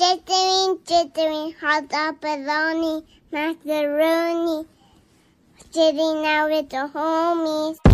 Jittering, hot dog, bologna, macaroni, sitting out with the homies.